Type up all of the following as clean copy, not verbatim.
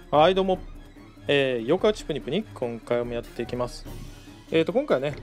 はい、どうも。妖怪ウチプニプニ、今回もやっていきます。今回はね、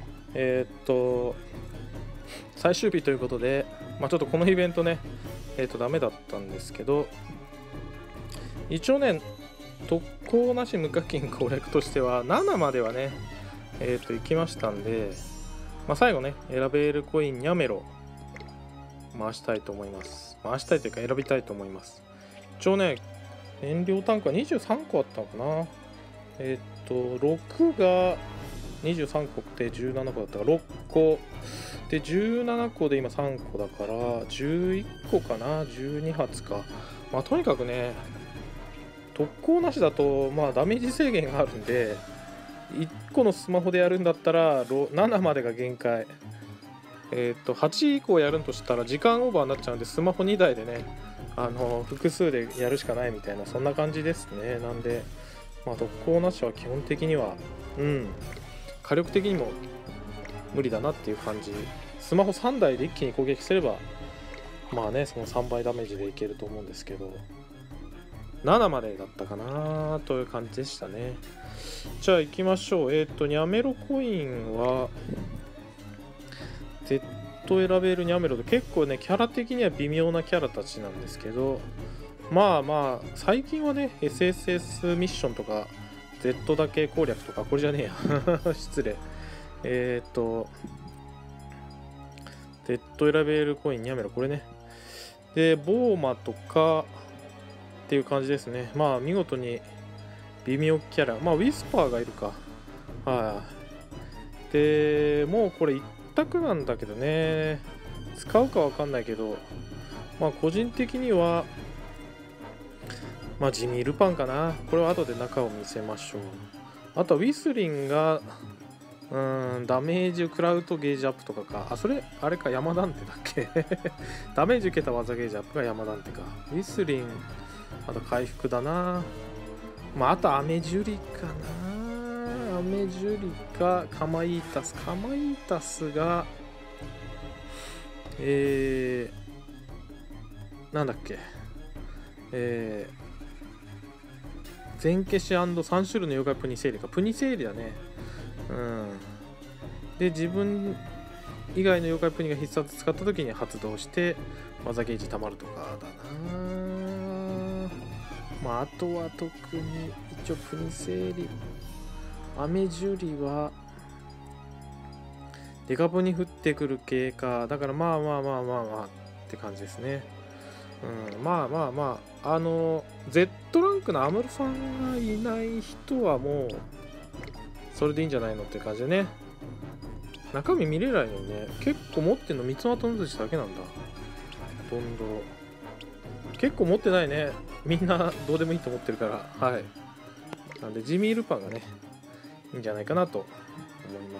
最終日ということで、ちょっとこのイベントね、ダメだったんですけど、一応ね、特攻なし無課金攻略としては、7まではね、行きましたんで、最後ね、選べるコインニャメロ、回したいと思います。回したいというか、選びたいと思います。一応ね、燃料タンクは23個あったのかな。6が23個で17個だったから6個で17個で今3個だから11個かな、12発か。とにかくね、特攻なしだとダメージ制限があるんで、1個のスマホでやるんだったら7までが限界。8以降やるんとしたら時間オーバーになっちゃうんで、スマホ2台でね、複数でやるしかないみたいな、そんな感じですね。なんで、特攻なしは基本的には、火力的にも無理だなっていう感じ。スマホ3台で一気に攻撃すれば、その3倍ダメージでいけると思うんですけど、7までだったかなという感じでしたね。じゃあ行きましょう。ニャメロコインは、Z 選べるニャメロで結構ね、キャラ的には微妙なキャラたちなんですけど、最近はね、SSS ミッションとか Z だけ攻略とか、これじゃねえや失礼。Z 選べるコインニャメロ、これね。で、ボーマとかっていう感じですね。見事に微妙キャラ。ウィスパーがいるか。で、もうこれ一択なんだけどね。使うかわかんないけど、個人的には、ジミー・ルパンかな。これは後で中を見せましょう。あとはウィスリンが、ダメージ食らうとゲージアップとかか。それ、あれか、山ダンテだっけダメージ受けた技ゲージアップが山ダンテか。ウィスリン、あと回復だな。あとアメジュリかな。アメジュリか、カマイータス。カマイータスが、なんだっけ。全消し &3 種類の妖怪プニセーリか。プニセーリだね。で、自分以外の妖怪プニが必殺使った時に発動して技ゲージ溜まるとかだな。あとは特に一応プニセーリ、アメジュリはデカプニ降ってくる系か。だからって感じですね。Z ランクのアムロさんがいない人はもうそれでいいんじゃないのって感じでね。中身見れないのにね。結構持ってんの三つ股の寿司だけなんだ。どんどろ結構持ってないね。みんなどうでもいいと思ってるから。はい。なんでジミー・ルパンがね、いいんじゃないかなと思います。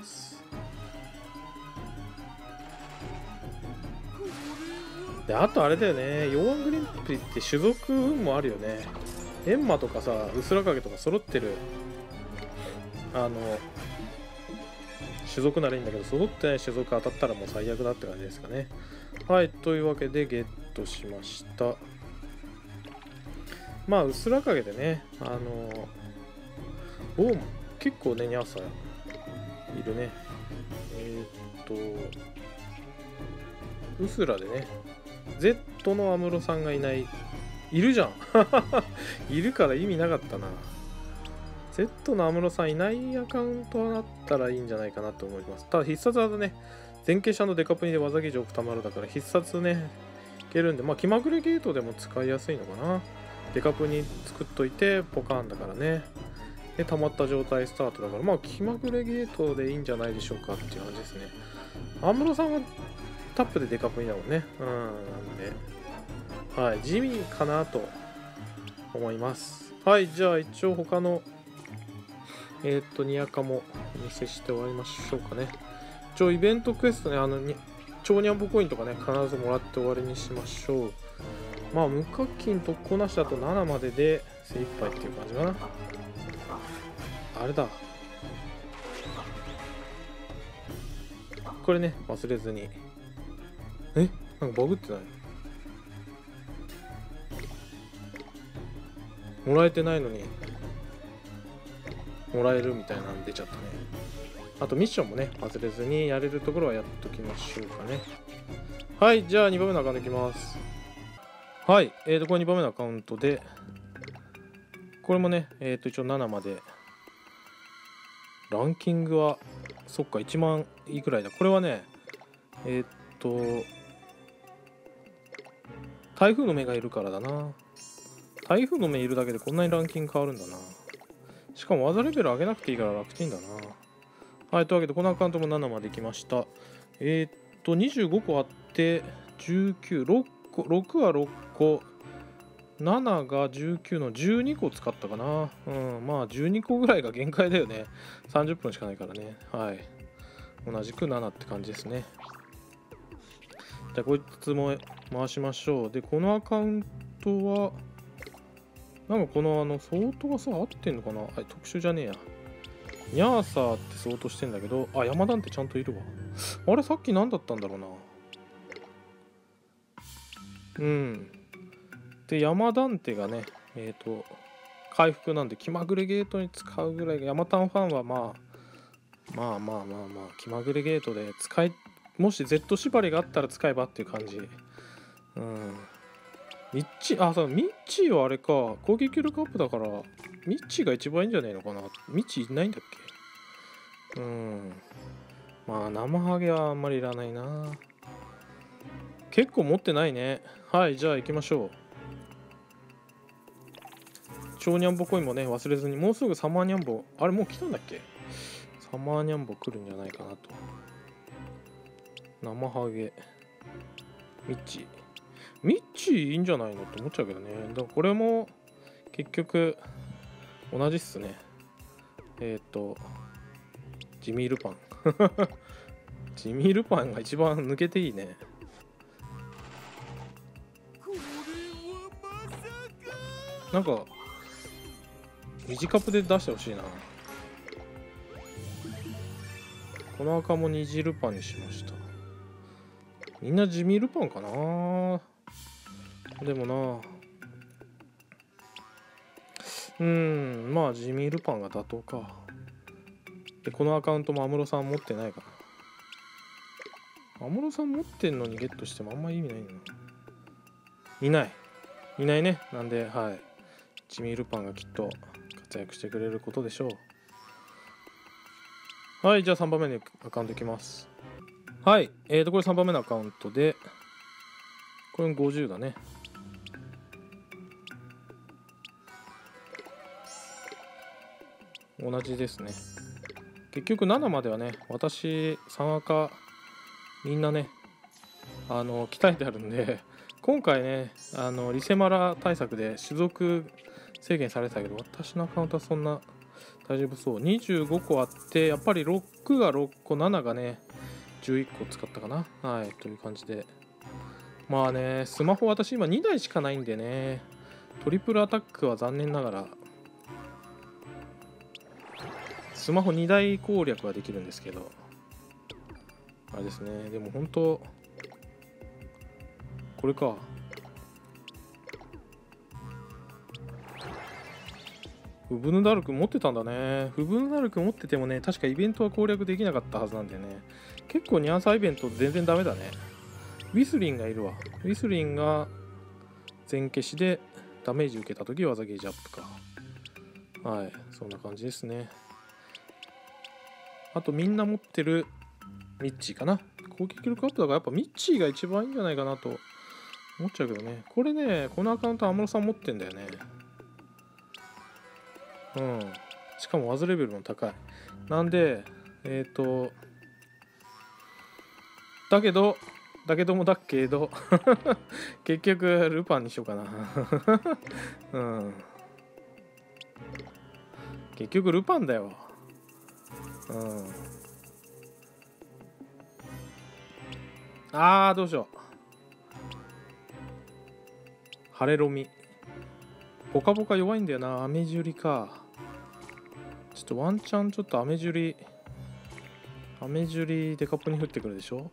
で、あとあれだよね、ヨーアングリンプリって種族運もあるよね。エンマとかさ、ウスラカゲとか揃ってる、種族ならいいんだけど、揃ってない種族当たったらもう最悪だって感じですかね。はい、というわけでゲットしました。ウスラカゲでね、結構ね、ニャーサいるね。ウスラでね、Z のアムロさんがいない。いるじゃんいるから意味なかったな。Z のアムロさんいないアカウントだったらいいんじゃないかなと思います。ただ必殺技ね、全消しデカプニで技ゲージ多くたまるだから必殺ね、いけるんで、気まぐれゲートでも使いやすいのかな。デカプニ作っといて、ポカーンだからね。で、溜まった状態スタートだから、気まぐれゲートでいいんじゃないでしょうかっていう感じですね。アムロさんはタップでデカプニだもんね。なんで、はい、地味かなと思います。はい、じゃあ一応他の、ニアカもお見せして終わりましょうかね。一応イベントクエストね、超ニャンボコインとかね、必ずもらって終わりにしましょう。無課金特攻なしだと7までで精一杯っていう感じかな。あれだ。これね、忘れずに。なんかバグってない？もらえてないのにもらえるみたいなの出ちゃったね。あとミッションもね忘れずにやれるところはやっときましょうかね。はい、じゃあ2番目のアカウントいきます。はい、これ2番目のアカウントで、これもね一応7まで、ランキングはそっか1万いくらいだ。これはね台風の目がいるからだな。台風の目いるだけでこんなにランキング変わるんだな。しかも技レベル上げなくていいから楽ちんだな。はい、というわけでこのアカウントも7まで来ました。25個あって19、6個、6は6個、7が19の12個使ったかな。まあ12個ぐらいが限界だよね。30分しかないからね。はい。同じく7って感じですね。じゃあこいつも回しましょう。で、このアカウントは、なんかこの相当がさ、合ってんのかな。特殊じゃねえや。ニャーサーって相当してんだけど、山団ってちゃんといるわ。あれ、さっき何だったんだろうな。で、山団手がね、回復なんで気まぐれゲートに使うぐらいが、ヤマタンファンはまあ、気まぐれゲートでもし Z 縛りがあったら使えばっていう感じ。ミッチーはあれか、攻撃力アップだから、ミッチーが一番いいんじゃねえのかな。ミッチーいないんだっけ。まあ、生ハゲはあんまりいらないな。結構持ってないね。はい、じゃあ行きましょう。超ニャンボコインもね、忘れずに、もうすぐサマーニャンボ、あれもう来たんだっけ。サマーニャンボ来るんじゃないかなと。生ハゲ、ミッチーいいんじゃないのって思っちゃうけどね。だからこれも結局同じっすね。ジミー・ルパンジミー・ルパンが一番抜けていいね。なんか短プで出してほしいな。この赤も虹ルパンにしました。みんなジミー・ルパンかな。でもな、まあジミー・ルパンが妥当か。で、このアカウントも安室さん持ってないかな。安室さん持ってんのにゲットしてもあんま意味ないの。いないね。なんで、はい。ジミー・ルパンがきっと活躍してくれることでしょう。はい、じゃあ3番目のアカウントいきます。はい、これ3番目のアカウントで、これ50だね。同じですね。結局7まではね、私3赤みんなね鍛えてあるんで、今回ねリセマラ対策で種族制限されてたけど、私のアカウントはそんな大丈夫そう。25個あって、やっぱり6が6個、7がね11個使ったかな。はい、という感じで、まあね、スマホ私今2台しかないんでね、トリプルアタックは残念ながらスマホ2台攻略はできるんですけど、あれですね。でも本当これか。フブヌダルク持ってたんだね。フブヌダルク持っててもね、確かイベントは攻略できなかったはずなんだよね。結構ニャンサーイベント全然ダメだね。ウィスリンがいるわ。ウィスリンが全消しでダメージ受けたとき技ゲージアップか。はい、そんな感じですね。あとみんな持ってるミッチーかな。攻撃力アップだからやっぱミッチーが一番いいんじゃないかなと思っちゃうけどね。これね、このアカウント安室さん持ってんだよね。しかも技レベルも高い。なんで、だけど結局ルパンにしようかな。結局ルパンだよ。どうしよう。ハレロミ。ポカポカ弱いんだよな。アメジュリか。ちょっとワンチャンちょっとアメジュリデカップに降ってくるでしょ。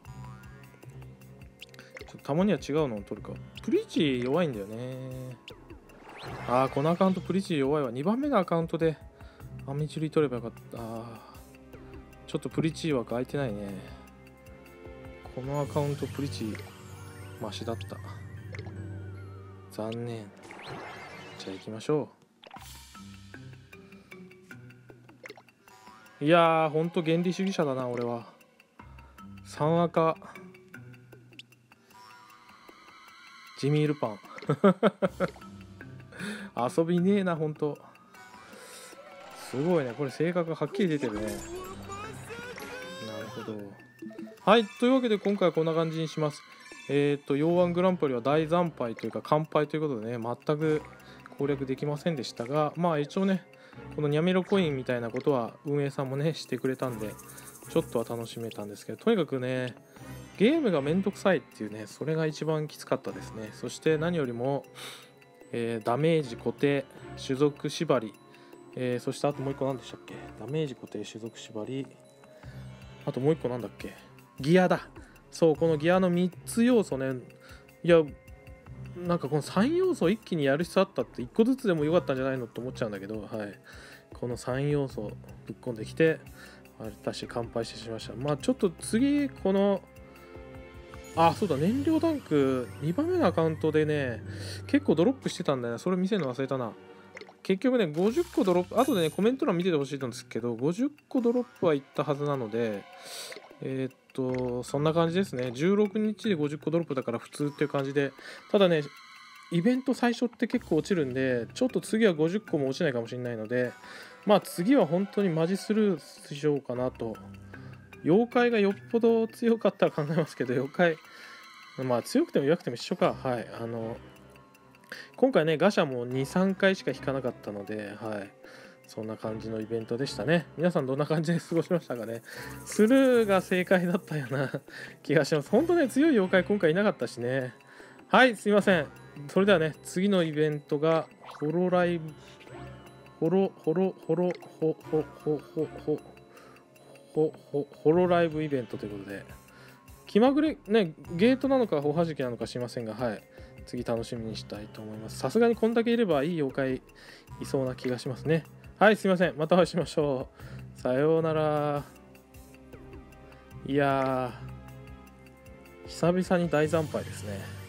ちょっとたまには違うのを取るか。プリチ弱いんだよね。このアカウントプリチ弱いわ。2番目のアカウントでアミチュリ取ればよかった。ちょっとプリチ枠空いてないね。このアカウントプリチマシだった。残念。じゃあ行きましょう。いやー、ほんと原理主義者だな、俺は。3赤。ジミールパン。遊びねえな、ほんと。すごいね。これ性格はっきり出てるね。なるほど。はい。というわけで今回はこんな感じにします。洋1グランプリは大惨敗というか完敗ということでね、全く攻略できませんでしたが、まあ一応ね、このニャメロコインみたいなことは運営さんもね、してくれたんで、ちょっとは楽しめたんですけど、とにかくね、ゲームがめんどくさいっていうね、それが一番きつかったですね。そして何よりも、ダメージ固定、種族縛り、そしてあともう一個何でしたっけ？ダメージ固定、種族縛り、あともう一個なんだっけ？ギアだ。そう、このギアの3つ要素ね、いや、なんかこの3要素を一気にやる必要あったって1個ずつでもよかったんじゃないのって思っちゃうんだけど、はい。この3要素ぶっ込んできて、私乾杯してしまいました。まあちょっと次、この、そうだ、燃料タンク2番目のアカウントでね、結構ドロップしてたんだよな。それ見せるの忘れたな。結局ね、50個ドロップ、後でね、コメント欄見ててほしいんですけど、50個ドロップはいったはずなので、そんな感じですね。16日で50個ドロップだから普通っていう感じで、ただね、イベント最初って結構落ちるんで、ちょっと次は50個も落ちないかもしれないので、まあ次は本当にマジスルーしようかなと。妖怪がよっぽど強かったら考えますけど、妖怪、まあ強くても弱くても一緒か。はい。今回ね、ガシャも2、3回しか引かなかったので、はい。そんな感じのイベントでしたね。皆さんどんな感じで過ごしましたかね。スルーが正解だったような気がします。本当ね、強い妖怪今回いなかったしね。はい、すいません。それではね、次のイベントが、ホロライブ、ホロライブイベントということで、気まぐれ、ね、ゲートなのか、おはじきなのか知りませんが、はい。次楽しみにしたいと思います。さすがにこんだけいればいい妖怪いそうな気がしますね。はい、すいません。またお会いしましょう。さようなら。いやー、久々に大惨敗ですね。